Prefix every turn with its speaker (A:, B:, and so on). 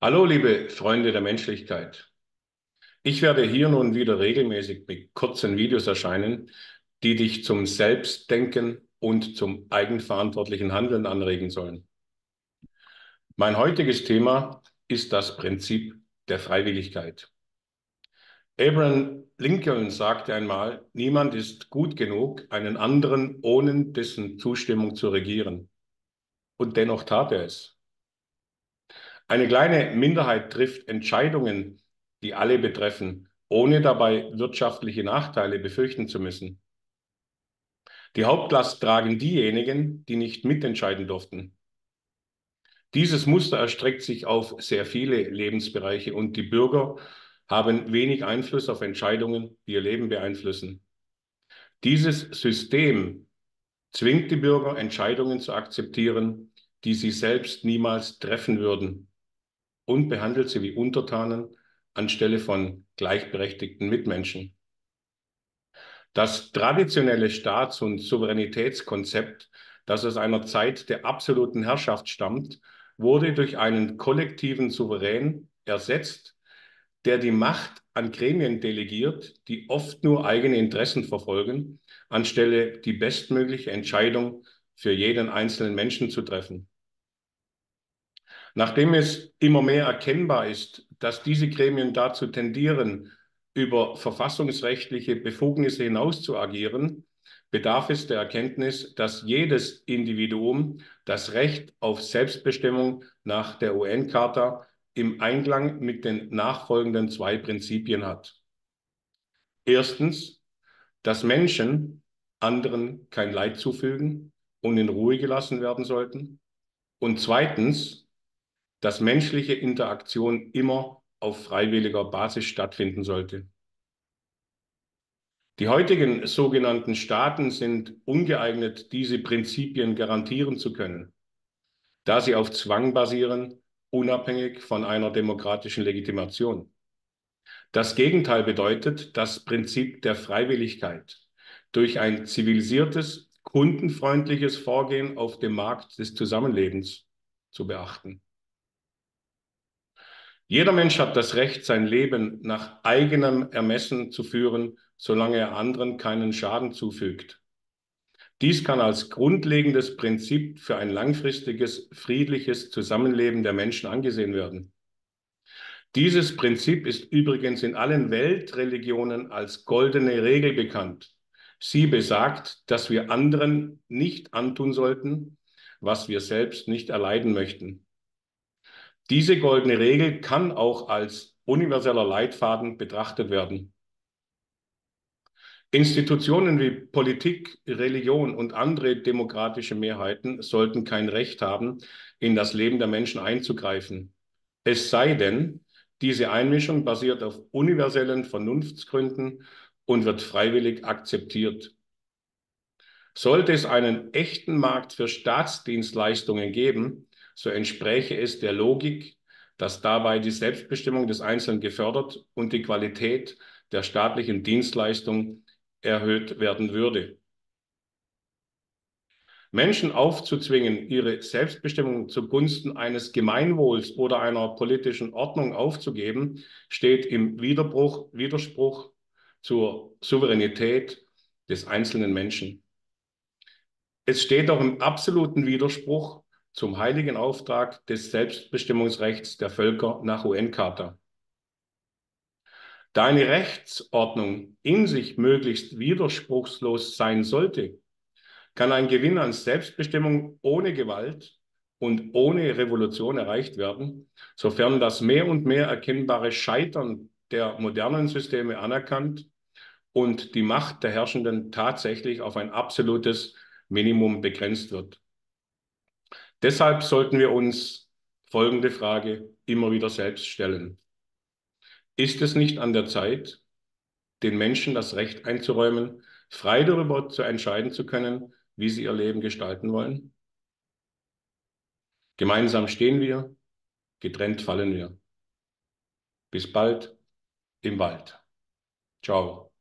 A: Hallo, liebe Freunde der Menschlichkeit. Ich werde hier nun wieder regelmäßig mit kurzen Videos erscheinen, die dich zum Selbstdenken und zum eigenverantwortlichen Handeln anregen sollen. Mein heutiges Thema ist das Prinzip der Freiwilligkeit. Abraham Lincoln sagte einmal, niemand ist gut genug, einen anderen ohne dessen Zustimmung zu regieren. Und dennoch tat er es. Eine kleine Minderheit trifft Entscheidungen, die alle betreffen, ohne dabei wirtschaftliche Nachteile befürchten zu müssen. Die Hauptlast tragen diejenigen, die nicht mitentscheiden durften. Dieses Muster erstreckt sich auf sehr viele Lebensbereiche und die Bürger haben wenig Einfluss auf Entscheidungen, die ihr Leben beeinflussen. Dieses System zwingt die Bürger, Entscheidungen zu akzeptieren, die sie selbst niemals treffen würden, und behandelt sie wie Untertanen anstelle von gleichberechtigten Mitmenschen. Das traditionelle Staats- und Souveränitätskonzept, das aus einer Zeit der absoluten Herrschaft stammt, wurde durch einen kollektiven Souverän ersetzt, der die Macht an Gremien delegiert, die oft nur eigene Interessen verfolgen, anstelle die bestmögliche Entscheidung für jeden einzelnen Menschen zu treffen. Nachdem es immer mehr erkennbar ist, dass diese Gremien dazu tendieren, über verfassungsrechtliche Befugnisse hinaus zu agieren, bedarf es der Erkenntnis, dass jedes Individuum das Recht auf Selbstbestimmung nach der UN-Charta im Einklang mit den nachfolgenden zwei Prinzipien hat. Erstens, dass Menschen anderen kein Leid zufügen und in Ruhe gelassen werden sollten. Und zweitens, dass menschliche Interaktion immer auf freiwilliger Basis stattfinden sollte. Die heutigen sogenannten Staaten sind ungeeignet, diese Prinzipien garantieren zu können, da sie auf Zwang basieren, unabhängig von einer demokratischen Legitimation. Das Gegenteil bedeutet das Prinzip der Freiwilligkeit durch ein zivilisiertes, kundenfreundliches Vorgehen auf dem Markt des Zusammenlebens zu beachten. Jeder Mensch hat das Recht, sein Leben nach eigenem Ermessen zu führen, solange er anderen keinen Schaden zufügt. Dies kann als grundlegendes Prinzip für ein langfristiges, friedliches Zusammenleben der Menschen angesehen werden. Dieses Prinzip ist übrigens in allen Weltreligionen als goldene Regel bekannt. Sie besagt, dass wir anderen nicht antun sollten, was wir selbst nicht erleiden möchten. Diese goldene Regel kann auch als universeller Leitfaden betrachtet werden. Institutionen wie Politik, Religion und andere demokratische Mehrheiten sollten kein Recht haben, in das Leben der Menschen einzugreifen. Es sei denn, diese Einmischung basiert auf universellen Vernunftsgründen und wird freiwillig akzeptiert. Sollte es einen echten Markt für Staatsdienstleistungen geben, so entspräche es der Logik, dass dabei die Selbstbestimmung des Einzelnen gefördert und die Qualität der staatlichen Dienstleistung erhöht werden würde. Menschen aufzuzwingen, ihre Selbstbestimmung zugunsten eines Gemeinwohls oder einer politischen Ordnung aufzugeben, steht im Widerspruch zur Souveränität des einzelnen Menschen. Es steht auch im absoluten Widerspruch zum heiligen Auftrag des Selbstbestimmungsrechts der Völker nach UN-Charta. Da eine Rechtsordnung in sich möglichst widerspruchslos sein sollte, kann ein Gewinn an Selbstbestimmung ohne Gewalt und ohne Revolution erreicht werden, sofern das mehr und mehr erkennbare Scheitern der modernen Systeme anerkannt und die Macht der Herrschenden tatsächlich auf ein absolutes Minimum begrenzt wird. Deshalb sollten wir uns folgende Frage immer wieder selbst stellen. Ist es nicht an der Zeit, den Menschen das Recht einzuräumen, frei darüber zu entscheiden zu können, wie sie ihr Leben gestalten wollen? Gemeinsam stehen wir, getrennt fallen wir. Bis bald im Wald. Ciao.